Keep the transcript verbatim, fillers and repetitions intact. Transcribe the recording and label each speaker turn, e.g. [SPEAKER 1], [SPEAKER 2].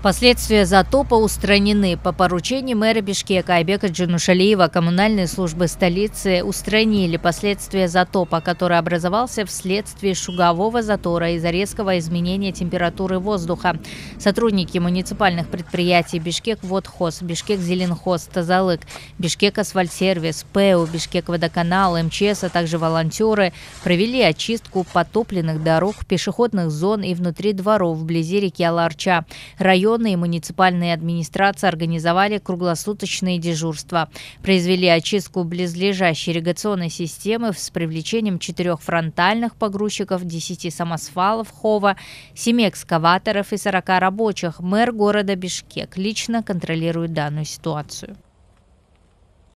[SPEAKER 1] Последствия затопа устранены. По поручению мэра Бишкека Айбека Джанушалиева коммунальные службы столицы устранили последствия затопа, который образовался вследствие шугового затора из-за резкого изменения температуры воздуха. Сотрудники муниципальных предприятий Бишкек-Водхоз, Бишкек-Зеленхоз, Тазалык, Бишкек-Асфальтсервис, ПЭУ, Бишкек-Водоканал, МЧС, а также волонтеры провели очистку потопленных дорог, пешеходных зон и внутри дворов вблизи реки Аларча. Районные и муниципальные администрации организовали круглосуточные дежурства. Произвели очистку близлежащей ирригационной системы с привлечением четырех фронтальных погрузчиков, десяти самосвалов ХОВа, семи экскаваторов и сорока рабочих. Мэр города Бишкек лично контролирует данную ситуацию.